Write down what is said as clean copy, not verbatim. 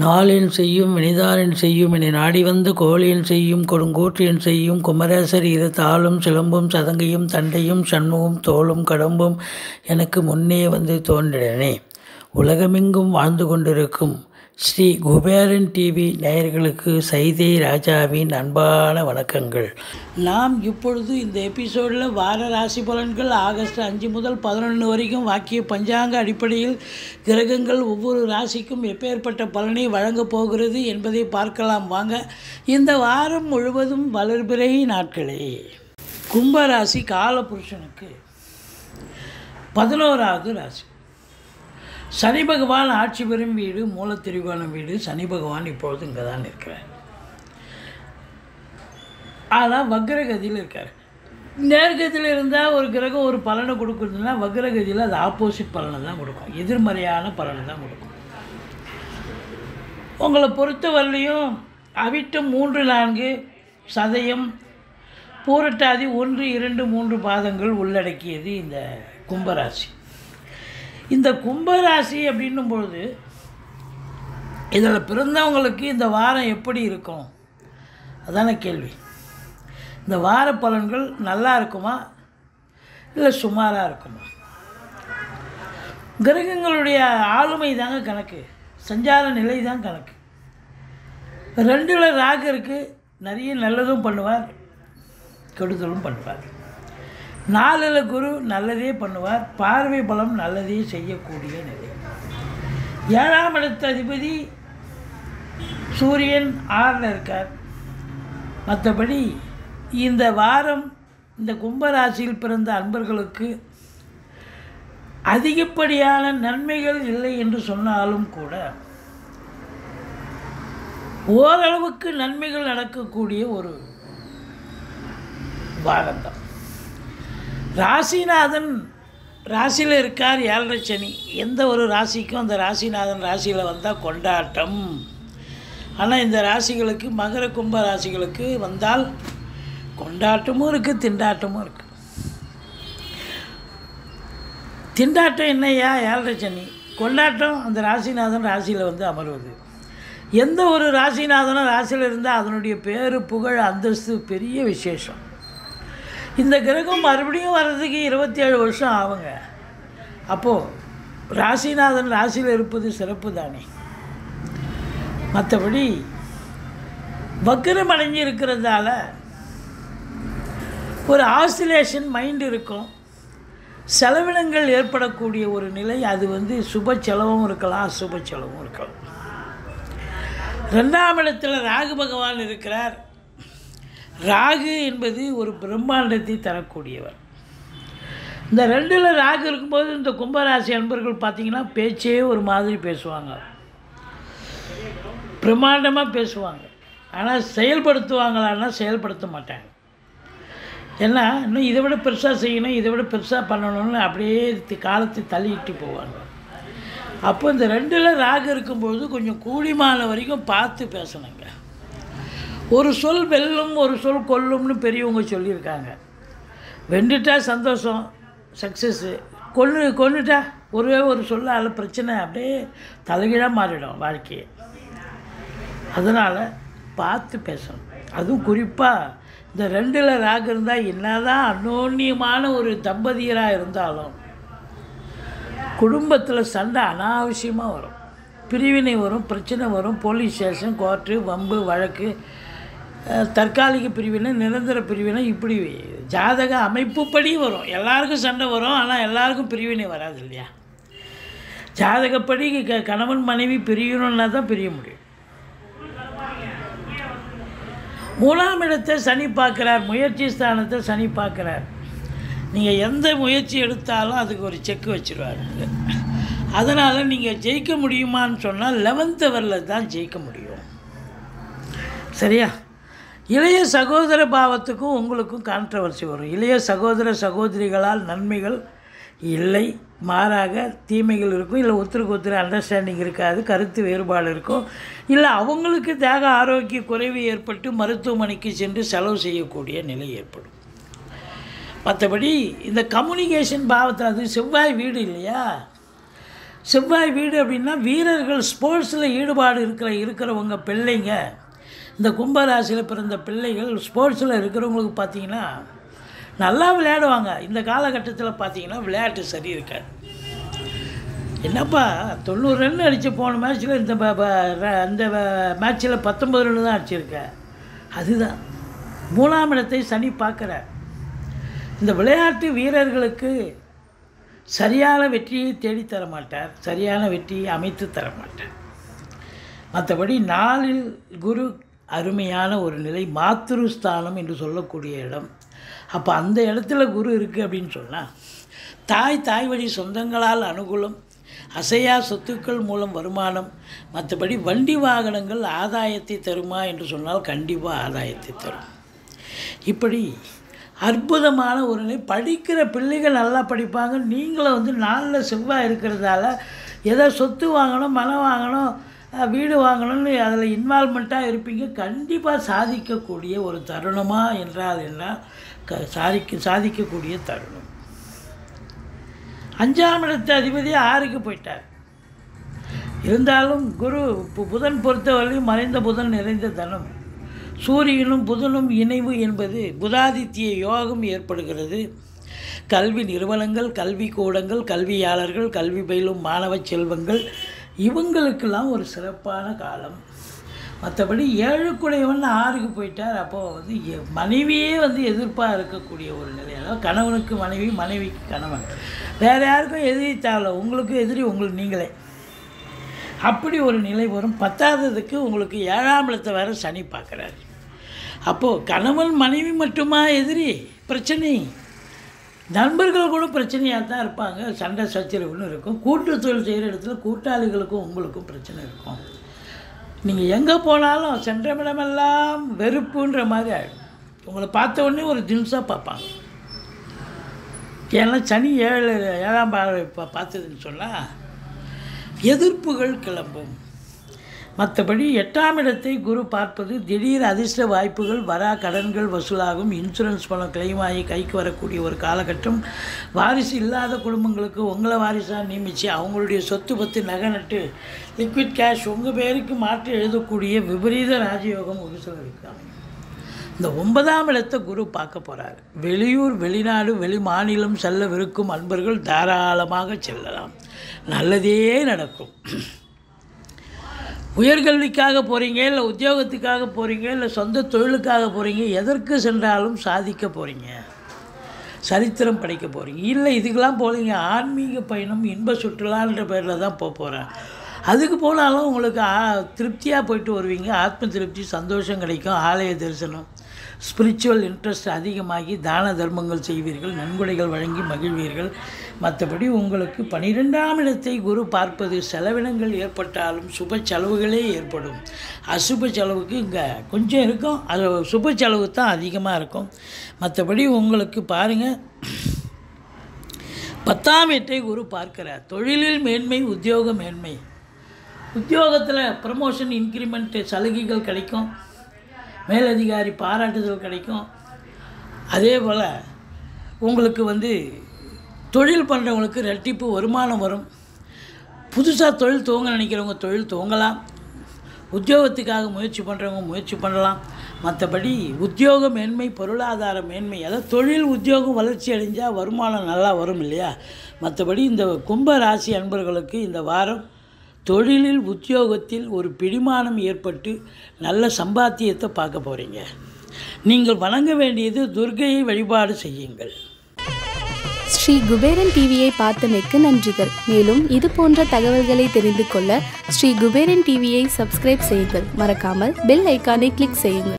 நாளென் செய்யும் வினைதானென் செய்யும் என நாடி வந்து கோளென் செய்யும் கொடுங்கோற்றென் செய்யும் குமரேசர் இரு தாளும் சிலம்பும் சதங்கையும் தண்டையும் சண்முகம் தோளும் கடம்பும் எனக்கு முன்னே வந்து தோன்றினனே. உலகமெங்கும் வாழ்ந்து கொண்டிருக்கும் ஸ்ரீ குபேரன் டிவி நேயர்களுக்கு சைதை ராஜாவின் அன்பான வணக்கங்கள். நாம் இப்பொழுது இந்த எபிசோடில் வார ராசி பலன்கள் ஆகஸ்ட் 5 முதல் 11 வரைக்கும் வாக்கிய பஞ்சாங்க அடிப்படையில் கிரகங்கள் ஒவ்வொரு ராசிக்கும் எப்பேற்பட்ட பலனை வழங்கப் போகிறது என்பதை பார்க்கலாம் வாங்க. இந்த வாரம் முழுவதும் வளர்பிறை நாட்களே. கும்பராசி காலபுருஷனுக்கு 11வது ராசி. சனி பகவான் ஆட்சி பெறும் வீடு மூலத்திரிகோணம் வீடு. சனி பகவான் இப்பொழுது இங்கே தான் இருக்கிறார். ஆனால் வக்ரகதியில் இருக்கார். நேர்கதியில் இருந்தால் ஒரு கிரகம் ஒரு பலனை கொடுக்குறதுன்னா வக்ரகதியில் அது ஆப்போசிட் பலனை தான் கொடுக்கும், எதிர்மறையான பலனை தான் கொடுக்கும். உங்களை பொறுத்த வரலையும் அவிட்டம் 3, 4 சதயம் பூரட்டாதி 1, 2, 3 பாதங்கள் உள்ளடக்கியது இந்த கும்பராசி. இந்த கும்பராசி அப்படின்னும் பொழுது இதில் பிறந்தவங்களுக்கு இந்த வாரம் எப்படி இருக்கும் அதான கேள்வி. இந்த வார பலன்கள் நல்லா இருக்குமா இல்லை சுமாராக இருக்குமா? கிரகங்களுடைய ஆளுமை தாங்க கணக்கு, சஞ்சார நிலை தான் கணக்கு. 2ல் ராகு இருக்குது, நிறைய நல்லதும் பண்ணுவார் கெடுதலும் பண்ணுவார். 4ல் குரு நல்லதே பண்ணுவார், பார்வை பலம் நல்லதே செய்யக்கூடிய நிலை. 7ஆம் இடத்து அதிபதி சூரியன் 6ல் இருக்கார். மற்றபடி இந்த வாரம் இந்த கும்பராசியில் பிறந்த அன்பர்களுக்கு அதிகப்படியான நன்மைகள் இல்லை என்று சொன்னாலும் கூட ஓரளவுக்கு நன்மைகள் நடக்கக்கூடிய ஒரு வாரம்தான். ராசிநாதன் ராசியில் இருக்கார், 7.5 சனி. எந்த ஒரு ராசிக்கும் அந்த ராசிநாதன் ராசியில் வந்தால் கொண்டாட்டம். ஆனால் இந்த ராசிகளுக்கு மகர கும்ப ராசிகளுக்கு வந்தால் கொண்டாட்டமும் இருக்குது, திண்டாட்டமும் இருக்குது. திண்டாட்டம் என்னையா 7.5 சனி, கொண்டாட்டம் அந்த ராசிநாதன் ராசியில் வந்து அமர்வது. எந்த ஒரு ராசிநாதனும் ராசியில் இருந்தால் அதனுடைய பேரு புகழ் அந்தஸ்து பெரிய விசேஷம். இந்த கிரகம் மறுபடியும் வர்றதுக்கு 27 வருஷம் ஆகுங்க. அப்போது ராசிநாதன் ராசியில் இருப்பது சிறப்பு தானே. மற்றபடி வக்ரம் அடைஞ்சு இருக்கிறதால ஒரு ஆசிலேஷன் மைண்ட் இருக்கும், செலவினங்கள் ஏற்படக்கூடிய ஒரு நிலை. அது வந்து சுப செலவும் இருக்கலாம், அசுப செலவும் இருக்கலாம். 2ஆம் இடத்துல ராகு பகவான் இருக்கிறார். ராகு என்பது ஒரு பிரம்மாண்டத்தை தரக்கூடியவர். இந்த 2ல் ராகு இருக்கும்போது இந்த கும்பராசி அன்பர்கள் பார்த்திங்கன்னா பேச்சே ஒரு மாதிரி பேசுவாங்க, பிரம்மாண்டமாக பேசுவாங்க. ஆனால் செயல்படுத்துவாங்களான்னா செயல்படுத்த மாட்டாங்க. ஏன்னா இன்னும் இதை விட பெருசாக செய்யணும், இதை விட பெருசாக பண்ணணும்னு அப்படியே காலத்தை தள்ளிட்டு போவாங்க. அப்போ இந்த 2ல் ராகு இருக்கும்பொழுது கொஞ்சம் கூடிமான வரைக்கும் பார்த்து பேசணுங்க. ஒரு சொல் வெல்லும், ஒரு சொல் கொல்லும்னு பெரியவங்க சொல்லியிருக்காங்க. வெண்டுட்டா சந்தோஷம், சக்ஸஸ்ஸு. கொன்னுட்டா ஒரு சொல்லால் பிரச்சனை அப்படியே தலைகீழாக மாறிடும் வாழ்க்கையை. அதனால் பார்த்து பேசணும். அதுவும் குறிப்பாக இந்த 2ல் ராகு இருந்தால் என்னதான் அந்யோன்யமான ஒரு தம்பதியராக இருந்தாலும் குடும்பத்தில் சண்டை அனாவசியமாக வரும், பிரிவினை வரும், பிரச்சனை வரும், போலீஸ் ஸ்டேஷன், கோர்ட்டு, வம்பு வழக்கு, தற்காலிக பிரிவினை, நிரந்தர பிரிவினை, இப்படி ஜாதக அமைப்புப்படி வரும். எல்லாருக்கும் சண்டை வரும், ஆனால் எல்லாருக்கும் பிரிவினை வராது இல்லையா. ஜாதகப்படி கணவன் மனைவி பிரியணுன்னா தான் பிரிய முடியும். 3ஆம் இடத்தை சனி பார்க்குறார், முயற்சி ஸ்தானத்தை சனி பார்க்குறார். நீங்கள் எந்த முயற்சி எடுத்தாலும் அதுக்கு ஒரு செக்கு வச்சுருவார். அதனால் நீங்கள் ஜெயிக்க முடியுமான்னு சொன்னால் 11th ஹவரில் தான் ஜெயிக்க முடியும். சரியா? இளைய சகோதர பாவத்துக்கும் உங்களுக்கும் கான்ட்ரவர்சி வரும். இளைய சகோதர சகோதரிகளால் நன்மைகள் இல்லை, மாறாக தீமைகள் இருக்கும். இல்லை ஒருத்தருக்கு ஒருத்தர் அண்டர்ஸ்டாண்டிங் இருக்காது, கருத்து வேறுபாடு இருக்கும். இல்லை அவங்களுக்கு தேக ஆரோக்கிய குறைவு ஏற்பட்டு மருத்துவமனைக்கு சென்று செலவு செய்யக்கூடிய நிலை ஏற்படும். மற்றபடி இந்த கம்யூனிகேஷன் பாவத்தில் அது செவ்வாய் வீடு இல்லையா, செவ்வாய் வீடு அப்படின்னா வீரர்கள் ஸ்போர்ட்ஸில் ஈடுபாடு இருக்கிறவங்க பிள்ளைங்க, இந்த கும்பராசியில் பிறந்த பிள்ளைகள் ஸ்போர்ட்ஸில் இருக்கிறவங்களுக்கு பார்த்திங்கன்னா நல்லா விளையாடுவாங்க. இந்த காலகட்டத்தில் பார்த்திங்கன்னா விளையாட்டு சரி இருக்காது. என்னப்பா 90 ரன் அடித்து போன மேட்ச்சில் இந்த மேட்ச்சில் 19 ரன் தான் அடிச்சிருக்க. அதுதான் 3ஆம் இடத்தை சனி பார்க்குறார். இந்த விளையாட்டு வீரர்களுக்கு சரியான வெற்றியை தேடித்தர மாட்டார், சரியான வெற்றியை அமைத்து தர மாட்டார். மற்றபடி நாளில் குரு அருமையான ஒரு நிலை, மாத்ருஸ்தானம் என்று சொல்லக்கூடிய இடம். அப்போ அந்த இடத்துல குரு இருக்குது அப்படின்னு சொன்னால் தாய் வழி சொந்தங்களால் அனுகூலம், அசையா சொத்துக்கள் மூலம் வருமானம், மற்றபடி வண்டி வாகனங்கள் ஆதாயத்தை தருமா என்று சொன்னால் கண்டிப்பாக ஆதாயத்தை தரும். இப்படி அற்புதமான ஒரு நிலை. படிக்கிற பிள்ளைகள் நல்லா படிப்பாங்க. நீங்களும் வந்து நாளில் செவ்வாய் இருக்கிறதால ஏதோ சொத்து வாங்கணும், மனம் வாங்கணும், வீடு வாங்கணும்னு அதில் இன்வால்மெண்ட்டாக இருப்பீங்க. கண்டிப்பாக சாதிக்கக்கூடிய ஒரு தருணமா என்றால் என்ன, சாதிக்கக்கூடிய தருணம். 5ஆம் இடத்து அதிபதி 6க்கு போயிட்டார். இருந்தாலும் குரு புதன் பொறுத்தவரையும் மறைந்த புதன் நிறைந்த தனம். சூரியனும் புதனும் இணைவு என்பது புதாதித்ய யோகம் ஏற்படுகிறது. கல்வி நிறுவனங்கள், கல்வி கூடங்கள், கல்வியாளர்கள், கல்வி பயிலும் மாணவ செல்வங்கள், இவங்களுக்கெல்லாம் ஒரு சிறப்பான காலம். மற்றபடி 7குடையவன் 6க்கு போயிட்டார். அப்போது வந்து மனைவியே வந்து எதிர்ப்பாக இருக்கக்கூடிய ஒரு நிலை. அதாவது கணவனுக்கு மனைவி, மனைவிக்கு கணவன், வேறு யாருக்கும் எதிரி தேவை, உங்களுக்கு எதிரி உங்களுக்கு நீங்களே. அப்படி ஒரு நிலை வரும். 10ஆவதுக்கு உங்களுக்கு 7ஆம் இடத்தை வேறு சனி பார்க்குறாரு. அப்போது கணவன் மனைவி மட்டுமா எதிரி பிரச்சனை, நண்பர்கள் கூட பிரச்சனையாக தான் இருப்பாங்க. சண்டை சச்சரவுன்னு இருக்கும். கூட்டு தொழில் செய்கிற இடத்துல கூட்டாளிகளுக்கும் உங்களுக்கும் பிரச்சனை இருக்கும். நீங்கள் எங்கே போனாலும் சென்றமிடமெல்லாம் வெறுப்புன்ற மாதிரி ஆகிடும். உங்களை பார்த்த உடனே ஒரு தின்ஸாக பார்ப்பாங்க. ஏன்னா சனி 7ஆம் பார்வை பார்த்ததுன்னு சொன்னால் எதிர்ப்புகள் கிளம்பும். மற்றபடி 8ஆம் இடத்தை குரு பார்ப்பது திடீர் அதிர்ஷ்ட வாய்ப்புகள், வரா கடன்கள் வசூலாகும், இன்சூரன்ஸ் பணம் கிளைம் ஆகி கைக்கு வரக்கூடிய ஒரு காலகட்டம். வாரிசு இல்லாத குடும்பங்களுக்கு உங்களை வாரிசாக நியமித்து அவங்களுடைய சொத்து பத்து நகை நட்டு லிக்விட் கேஷ் உங்கள் பேருக்கு மாற்றி எழுதக்கூடிய விபரீத ராஜயோகம் ஒரு சிலருக்கு அமையும். இந்த 9ஆம் இடத்தை குரு பார்க்க போகிறார். வெளியூர், வெளிநாடு, வெளி மாநிலம் செல்லவிருக்கும் அன்பர்கள் தாராளமாக செல்லலாம். நல்லதே நடக்கும். உயர்கல்விக்காக போகிறீங்க, இல்லை உத்தியோகத்துக்காக போகிறீங்க, இல்லை சொந்த தொழிலுக்காக போகிறீங்க, எதற்கு சென்றாலும் சாதிக்க போகிறீங்க, சரித்திரம் படைக்க போகிறீங்க. இல்லை இதுக்கெல்லாம் போகிறீங்க, ஆன்மீக பயணம், இன்ப சுற்றுலான்ற பேரில் தான் போகிறேன், அதுக்கு போனாலும் உங்களுக்கு திருப்தியாக போயிட்டு வருவீங்க. ஆத்ம திருப்தி, சந்தோஷம் கிடைக்கும். ஆலய தரிசனம், ஸ்பிரிச்சுவல் இன்ட்ரெஸ்ட் அதிகமாகி தான தர்மங்கள் செய்வீர்கள், நன்கொடைகள் வழங்கி மகிழ்வீர்கள். மற்றபடி உங்களுக்கு 12ஆம் இடத்தை குரு பார்ப்பது செலவினங்கள் ஏற்பட்டாலும் சுப செலவுகளே ஏற்படும். அசுப செலவுக்கு இங்கே கொஞ்சம் இருக்கும், அது சுப செலவு தான் அதிகமாக இருக்கும். மற்றபடி உங்களுக்கு பாருங்கள், 10ஆம் இடத்தை குரு பார்க்கிறார். தொழிலில் மேன்மை, உத்தியோக மேன்மை, உத்தியோகத்தில் ப்ரமோஷன், இன்க்ரிமெண்ட், சலுகைகள் கிடைக்கும், மேலதிகாரி பாராட்டுதல் கிடைக்கும். அதே போல் உங்களுக்கு வந்து தொழில் பண்ணுறவங்களுக்கு ரெட்டிப்பு வருமானம் வரும். புதுசாக தொழில் துவங்க நினைக்கிறவங்க தொழில் துவங்கலாம். உத்தியோகத்துக்காக முயற்சி பண்ணுறவங்க முயற்சி பண்ணலாம். மற்றபடி உத்தியோக மேன்மை, பொருளாதார மேன்மை, அதாவது தொழில் உத்தியோகம் வளர்ச்சி அடைஞ்சால் வருமானம் நல்லா வரும் இல்லையா. மற்றபடி இந்த கும்ப ராசி அன்பர்களுக்கு இந்த வாரம் தொழிலில், உத்தியோகத்தில் ஒரு பிடிமானம் ஏற்பட்டு நல்ல சம்பாத்தியத்தை பார்க்க போகிறீங்க. நீங்கள் வணங்க வேண்டியது துர்க்கையை வழிபாடு செய்யுங்கள். ஸ்ரீ குபேரன் டிவியை பார்த்தமைக்கு நன்றிகள். மேலும் இது போன்ற தகவல்களை தெரிந்து கொள்ள ஸ்ரீ குபேரன் டிவியை சப்ஸ்கிரைப் செய்யுங்கள். மறக்காமல் பெல் ஐக்கானை கிளிக் செய்யுங்கள்.